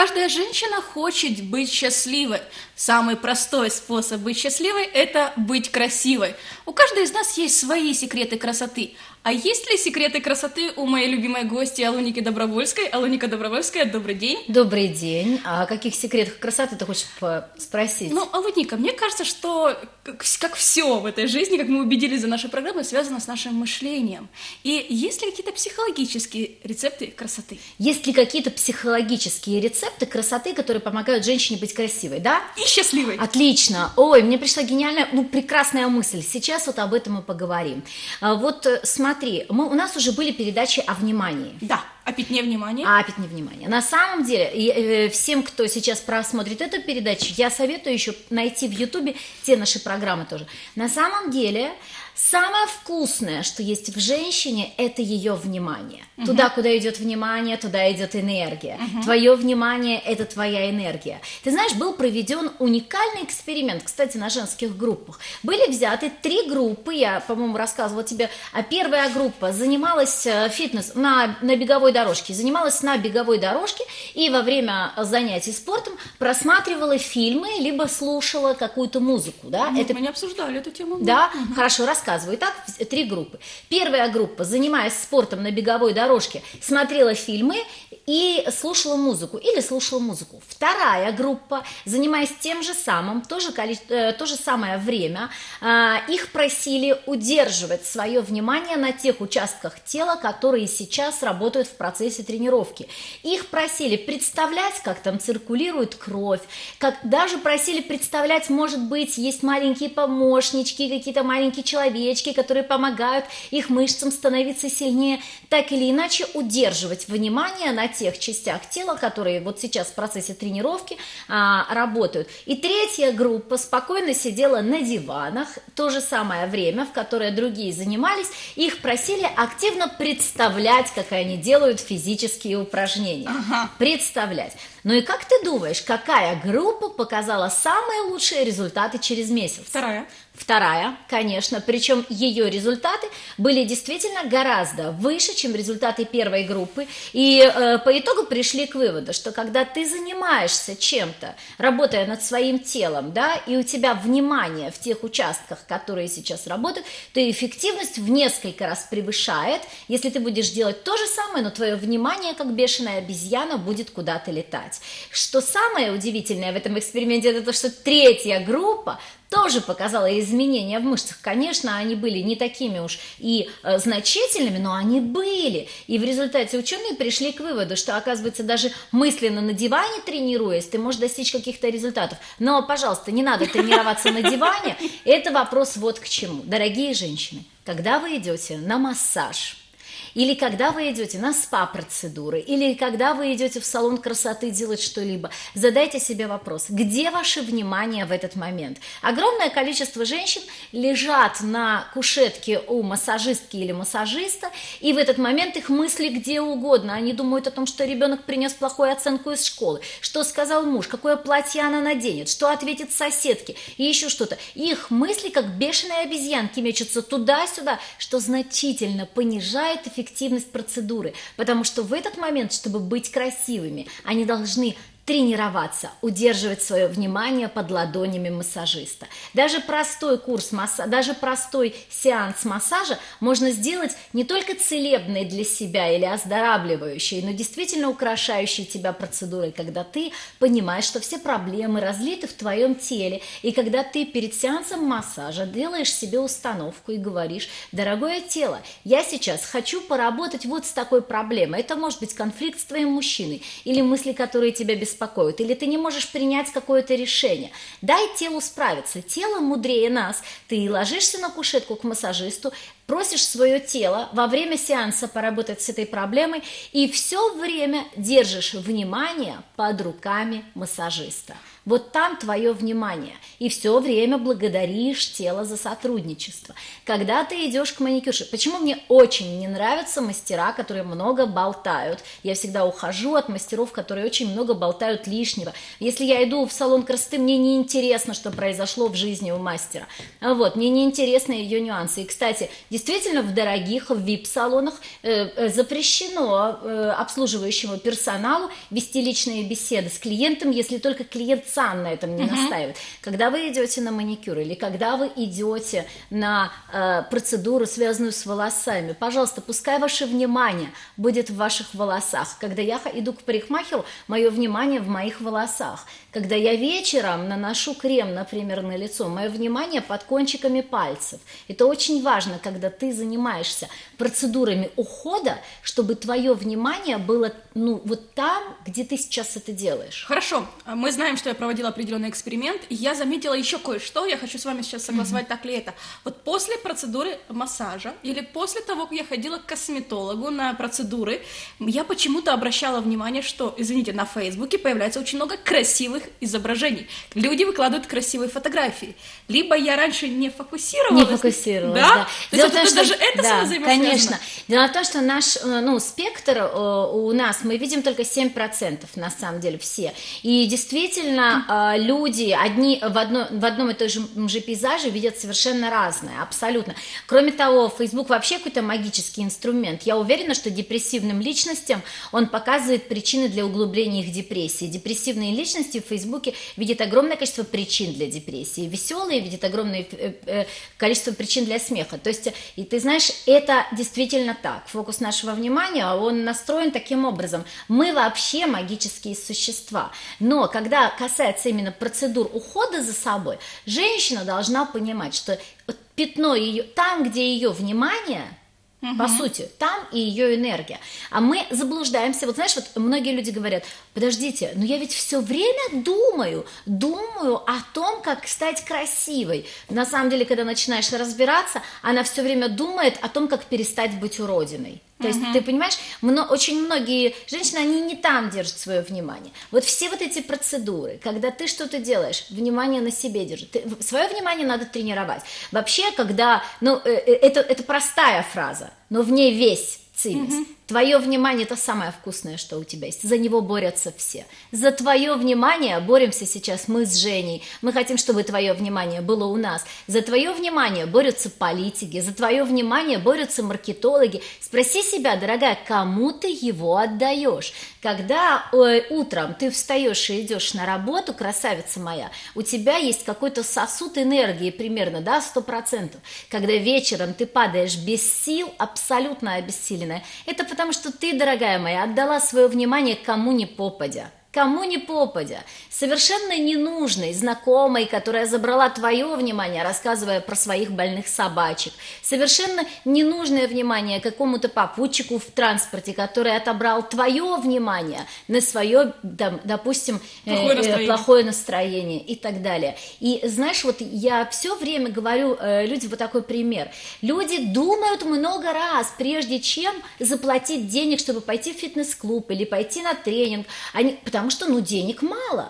Каждая женщина хочет быть счастливой. Самый простой способ быть счастливой – это быть красивой. У каждой из нас есть свои секреты красоты. А есть ли секреты красоты у моей любимой гости Алуники Добровольской? Алуника Добровольская, добрый день. Добрый день. А о каких секретах красоты ты хочешь спросить? Ну, Алуника, мне кажется, что как все в этой жизни, как мы убедились за нашей программой, связано с нашим мышлением. И есть ли какие-то психологические рецепты красоты? Есть ли какие-то психологические рецепты красоты, которые помогают женщине быть красивой, да? И счастливой. Отлично. Ой, мне пришла гениальная, прекрасная мысль. Сейчас вот об этом мы поговорим. Вот смотри, у нас уже были передачи о внимании. Да, о пятне внимания. О пятне внимания. На самом деле, всем, кто сейчас просмотрит эту передачу, я советую еще найти в Ютубе те наши программы тоже. На самом деле, самое вкусное, что есть в женщине, это ее внимание. Туда, куда идет внимание, туда идет энергия. Твое внимание – это твоя энергия. Ты знаешь, был проведен уникальный эксперимент, кстати, на женских группах. Были взяты 3 группы, я, по-моему, рассказывала тебе, а первая группа занималась на беговой дорожке, и во время занятий спортом просматривала фильмы, либо слушала какую-то музыку. Да? Мы не обсуждали эту тему. Да, хорошо, рассказываю. Итак, 3 группы. Первая группа, занимаясь спортом на беговой дорожке, смотрела фильмы и слушала музыку, Вторая группа, занимаясь тем же самым, то же самое время, их просили удерживать свое внимание на тех участках тела, которые сейчас работают в процессе тренировки. Их просили представлять, как там циркулирует кровь, даже просили представлять, может быть, есть маленькие помощнички, какие-то маленькие человечки, которые помогают их мышцам становиться сильнее, так или иначе удерживать внимание на тех частях тела, которые вот сейчас в процессе тренировки работают. И третья группа спокойно сидела на диванах, то же самое время, в которое другие занимались, их просили активно представлять, как они делают физические упражнения. Представлять. Ну и как ты думаешь, какая группа показала самые лучшие результаты через месяц? Вторая, конечно, причем ее результаты были действительно гораздо выше, чем результаты первой группы, и по итогу пришли к выводу, что когда ты занимаешься чем-то, работая над своим телом, да, и у тебя внимание в тех участках, которые сейчас работают, то эффективность в несколько раз превышает, если ты будешь делать то же самое, но твое внимание, как бешеная обезьяна, будет куда-то летать. Что самое удивительное в этом эксперименте, это то, что третья группа тоже показала изменения в мышцах. Конечно, они были не такими уж и значительными, но они были. И в результате ученые пришли к выводу, что, оказывается, даже мысленно на диване тренируясь, ты можешь достичь каких-то результатов. Но, пожалуйста, не надо тренироваться на диване. Это вопрос вот к чему. Дорогие женщины, когда вы идете на массаж, или когда вы идете на СПА-процедуры, или когда вы идете в салон красоты делать что-либо, задайте себе вопрос, где ваше внимание в этот момент? Огромное количество женщин лежат на кушетке у массажистки или массажиста, и в этот момент их мысли где угодно. Они думают о том, что ребенок принес плохую оценку из школы, что сказал муж, какое платье она наденет, что ответит соседке, и еще что-то. Их мысли, как бешеные обезьянки, мечутся туда-сюда, что значительно понижает эффективность процедуры, потому что в этот момент, чтобы быть красивыми, они должны тренироваться, удерживать свое внимание под ладонями массажиста. Даже простой даже простой сеанс массажа можно сделать не только целебной для себя или оздоравливающей, но действительно украшающей тебя процедурой, когда ты понимаешь, что все проблемы разлиты в твоем теле, и когда ты перед сеансом массажа делаешь себе установку и говоришь: дорогое тело, я сейчас хочу поработать вот с такой проблемой. Это может быть конфликт с твоим мужчиной или мысли, которые тебя беспокоят, или ты не можешь принять какое-то решение. Дай телу справиться. Тело мудрее нас. Ты ложишься на кушетку к массажисту, просишь свое тело во время сеанса поработать с этой проблемой и все время держишь внимание под руками массажиста. Вот там твое внимание. И все время благодаришь тело за сотрудничество. Когда ты идешь к маникюрше, почему мне очень не нравятся мастера, которые много болтают? Я всегда ухожу от мастеров, которые очень много болтают лишнего. Если я иду в салон красоты, мне не интересно, что произошло в жизни у мастера. Мне не интересны ее нюансы. И, кстати, действительно, Действительно, в дорогих, в VIP-салонах запрещено обслуживающему персоналу вести личные беседы с клиентом, если только клиент сам на этом не настаивает. Когда вы идете на маникюр или когда вы идете на процедуру, связанную с волосами, пожалуйста, пускай ваше внимание будет в ваших волосах. Когда я иду к парикмахеру, мое внимание в моих волосах. Когда я вечером наношу крем, например, на лицо, мое внимание под кончиками пальцев. Это очень важно, когда ты занимаешься процедурами ухода, чтобы твое внимание было, вот там, где ты сейчас это делаешь. Хорошо, мы знаем, что я проводила определенный эксперимент, и я заметила еще кое-что, я хочу с вами сейчас согласовать, так ли это. Вот после процедуры массажа или после того, как я ходила к косметологу на процедуры, я почему-то обращала внимание, что, извините, на Фейсбуке появляется очень много красивых изображений. Люди выкладывают красивые фотографии. Либо я раньше не фокусировалась. Не фокусировалась, да? да. То есть вот даже это да, взаимосвязано. конечно. Дело в том, что наш спектр у нас, мы видим только 7%, на самом деле, все. И действительно, люди одни в одном и том же пейзаже видят совершенно разное, абсолютно. Кроме того, Facebook вообще какой-то магический инструмент. Я уверена, что депрессивным личностям он показывает причины для углубления их депрессии. Депрессивные личности в Фейсбуке видят огромное количество причин для депрессии. Веселые видят огромное количество причин для смеха. То есть, и ты знаешь, это действительно так. Фокус нашего внимания, он настроен таким образом. Мы вообще магические существа. Но когда касается именно процедур ухода за собой, женщина должна понимать, что пятно ее, там, где ее внимание, по сути, там и ее энергия. А мы заблуждаемся. Вот знаешь, вот многие люди говорят: подождите, но я ведь все время думаю о том, как стать красивой. На самом деле, когда начинаешь разбираться, она все время думает о том, как перестать быть уродиной. То есть, ты понимаешь, очень многие женщины, они не там держат свое внимание. Вот все вот эти процедуры, когда ты что-то делаешь, внимание на себе держит. Свое внимание надо тренировать. Вообще, когда, это простая фраза, но в ней весь цимис. Твое внимание – это самое вкусное, что у тебя есть. За него борются все. За твое внимание боремся сейчас мы с Женей. Мы хотим, чтобы твое внимание было у нас. За твое внимание борются политики. За твое внимание борются маркетологи. Спроси себя, дорогая, кому ты его отдаешь? Когда утром ты встаешь и идешь на работу, красавица моя, у тебя есть какой-то сосуд энергии примерно, да, 100%. Когда вечером ты падаешь без сил, абсолютно обессиленная, это потому что ты, дорогая моя, отдала свое внимание кому ни попадя. Кому ни попадя, совершенно ненужной знакомой, которая забрала твое внимание, рассказывая про своих больных собачек, совершенно ненужное внимание какому-то попутчику в транспорте, который отобрал твое внимание на свое, допустим, плохое настроение и так далее. И знаешь, вот я все время говорю людям вот такой пример. Люди думают много раз, прежде чем заплатить денег, чтобы пойти в фитнес-клуб или пойти на тренинг, потому что, денег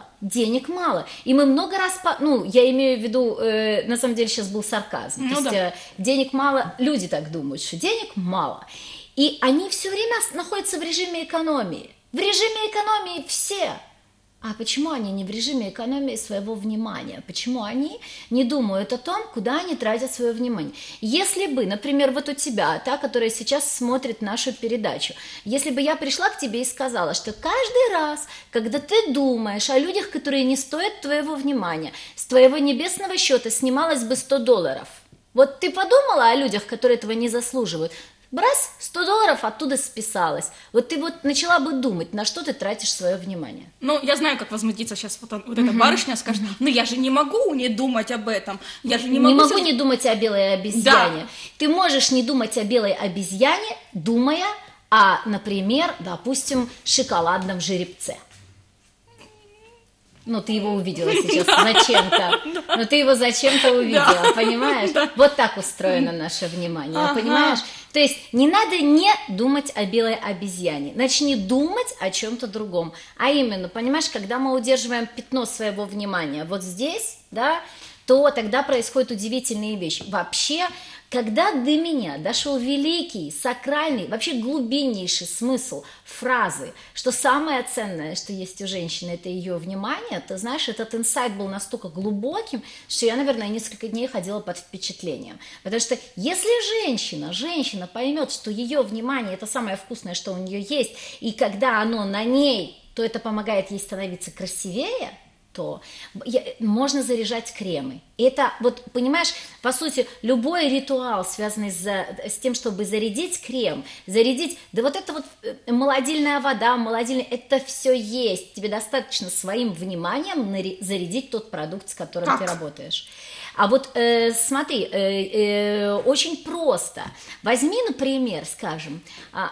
мало. И мы много раз, я имею в виду, на самом деле сейчас был сарказм. То есть денег мало, люди так думают, что денег мало. И они все время находятся в режиме экономии. В режиме экономии все. А почему они не в режиме экономии своего внимания? Почему они не думают о том, куда они тратят свое внимание? Если бы, например, вот у тебя, та, которая сейчас смотрит нашу передачу, если бы я пришла к тебе и сказала, что каждый раз, когда ты думаешь о людях, которые не стоят твоего внимания, с твоего небесного счета снималось бы $100. Вот ты подумала о людях, которые этого не заслуживают? Раз, $100 оттуда списалось. Вот ты начала бы думать, на что ты тратишь свое внимание. Я знаю, как возмутиться сейчас вот эта барышня, скажет: я же не могу не думать об этом. Я же не могу не думать о белой обезьяне. Да. Ты можешь не думать о белой обезьяне, думая о, например, допустим, шоколадном жеребце. Ты его увидела сейчас зачем-то. Ты его зачем-то увидела, понимаешь? Вот так устроено наше внимание, понимаешь? То есть не надо не думать о белой обезьяне. Начни думать о чем-то другом. А именно, понимаешь, когда мы удерживаем пятно своего внимания вот здесь, да, то тогда происходят удивительные вещи. Вообще, Когда до меня дошел великий, сакральный, вообще глубиннейший смысл фразы, что самое ценное, что есть у женщины, это ее внимание, ты знаешь, этот инсайт был настолько глубоким, что я, наверное, несколько дней ходила под впечатлением. Потому что если женщина поймет, что ее внимание – это самое вкусное, что у нее есть, и когда оно на ней, то это помогает ей становиться красивее, то можно заряжать кремы. Это, вот, понимаешь, по сути, любой ритуал, связанный с тем, чтобы зарядить крем, да вот это вот молодильная вода, это все есть. Тебе достаточно своим вниманием зарядить тот продукт, с которым ты работаешь. А вот смотри, очень просто. Возьми, например, скажем,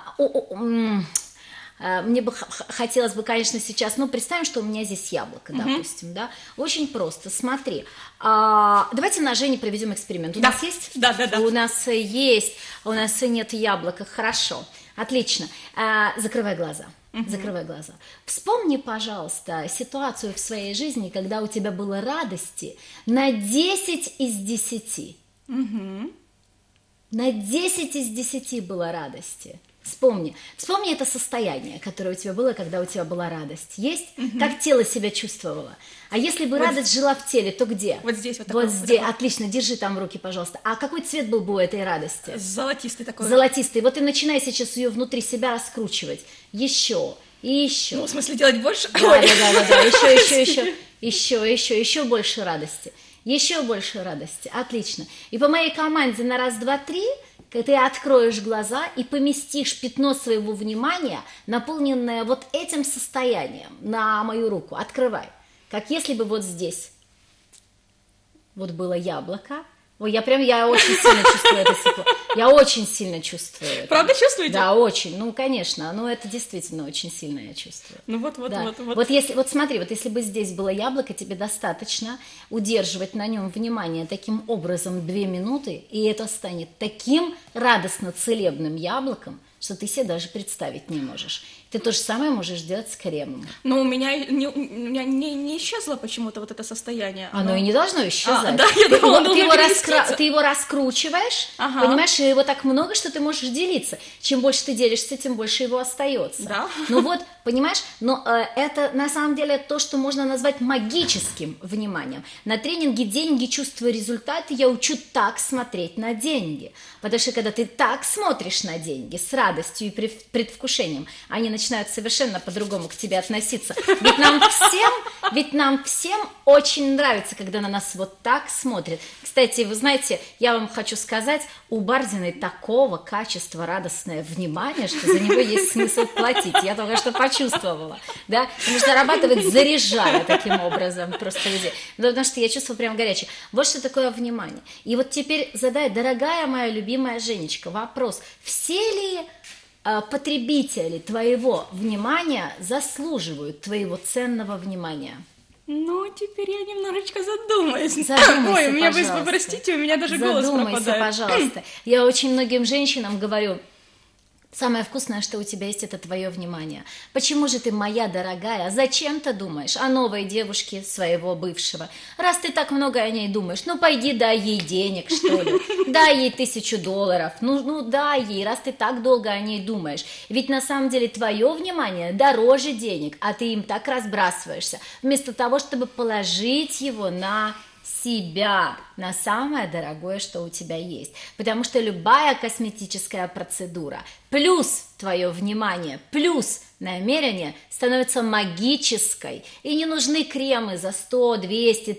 мне бы хотелось бы, конечно, сейчас, представим, что у меня здесь яблоко, допустим, да, очень просто, смотри, давайте на Жене проведем эксперимент, у нас есть? Да. У нас есть, у нас нет яблока, хорошо, отлично, закрывай глаза. Закрывай глаза. Вспомни, пожалуйста, ситуацию в своей жизни, когда у тебя было радости на 10 из 10. На 10 из 10 было радости. Вспомни это состояние, которое у тебя было, когда у тебя была радость. Есть? Как тело себя чувствовало? А если бы радость жила в теле, то где? Вот здесь. Вот здесь. Отлично, держи там в руки, пожалуйста. А какой цвет был бы у этой радости? Золотистый такой. Золотистый. Вот и начинай сейчас ее внутри себя раскручивать. Еще. И еще. Ну, в смысле, делать больше? Да. Еще больше радости. Еще больше радости. Отлично. И по моей команде на раз, два, три ты откроешь глаза и поместишь пятно своего внимания, наполненное вот этим состоянием, на мою руку. Открывай. Как если бы вот здесь вот было яблоко. Ой, я очень сильно чувствую это тепло. Я очень сильно чувствую это. Правда чувствуете? Да, очень. Конечно. Это действительно очень сильно я чувствую. Вот. Вот смотри, вот если бы здесь было яблоко, тебе достаточно удерживать на нем внимание таким образом 2 минуты, и это станет таким радостно целебным яблоком, что ты себе даже представить не можешь. Ты то же самое можешь делать с кремом. Но у меня не исчезло почему-то вот это состояние. Оно и не должно исчезать. Да, я думала, ты его раскручиваешь, понимаешь, и его так много, что ты можешь делиться. Чем больше ты делишься, тем больше его остается. Да. Понимаешь, но это на самом деле то, что можно назвать магическим вниманием. На тренинге «Деньги, чувства, результаты» я учу так смотреть на деньги. Потому что когда ты так смотришь на деньги, с радостью и предвкушением, они начинают совершенно по-другому к тебе относиться. Ведь нам всем очень нравится, когда на нас вот так смотрят. Кстати, вы знаете, я вам хочу сказать, у Бардиной такого качества радостное внимание, что за него есть смысл платить. Я только что почувствовала, да? Потому что зарабатывать, заряжая таким образом просто людей. Потому что я чувствую прям горячее. Вот что такое внимание. И вот теперь задай, дорогая моя любимая Женечка, вопрос. Все ли потребители твоего внимания заслуживают твоего ценного внимания? Теперь я немножечко задумаюсь. Ой, меня вы простите, у меня даже голос пропадает. Задумайся, пожалуйста. Я очень многим женщинам говорю, самое вкусное, что у тебя есть, это твое внимание. Почему же ты, моя дорогая, зачем ты думаешь о новой девушке своего бывшего? Раз ты так много о ней думаешь, пойди дай ей денег, что ли. Дай ей $1000. Дай ей, раз ты так долго о ней думаешь. Ведь на самом деле твое внимание дороже денег, а ты им так разбрасываешься, вместо того, чтобы положить его на себя, на самое дорогое, что у тебя есть. Потому что любая косметическая процедура плюс твое внимание, плюс намерение становится магической. И не нужны кремы за 100, 200,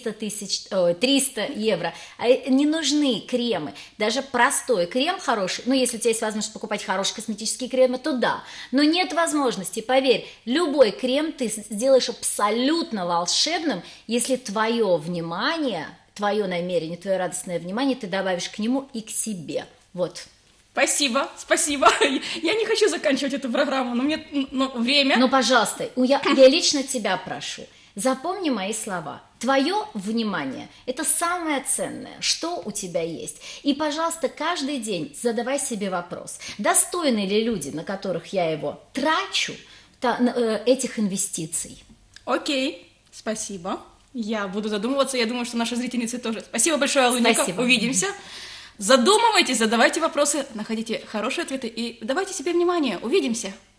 300 евро. Не нужны кремы. Даже простой крем хороший, если у тебя есть возможность покупать хорошие косметические кремы, то да. Но нет возможности, поверь, любой крем ты сделаешь абсолютно волшебным, если твое внимание, твое намерение, твое радостное внимание ты добавишь к нему и к себе. Вот. Спасибо. Я не хочу заканчивать эту программу, но мне время. Пожалуйста, я лично тебя прошу, запомни мои слова. Твое внимание – это самое ценное, что у тебя есть. И, пожалуйста, каждый день задавай себе вопрос, достойны ли люди, на которых я его трачу, этих инвестиций. Окей, спасибо. Я буду задумываться, я думаю, что наши зрительницы тоже. Спасибо большое, Алуника. Спасибо. Увидимся. Задумывайтесь, задавайте вопросы, находите хорошие ответы и давайте себе внимание. Увидимся!